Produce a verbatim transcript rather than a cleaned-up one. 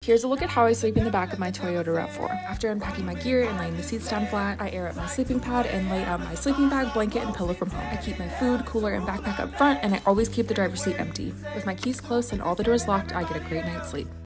Here's a look at how I sleep in the back of my Toyota RAV four. After unpacking my gear and laying the seats down flat, I air up my sleeping pad and lay out my sleeping bag, blanket, and pillow from home. I keep my food, cooler, and backpack up front, and I always keep the driver's seat empty. With my keys close and all the doors locked, I get a great night's sleep.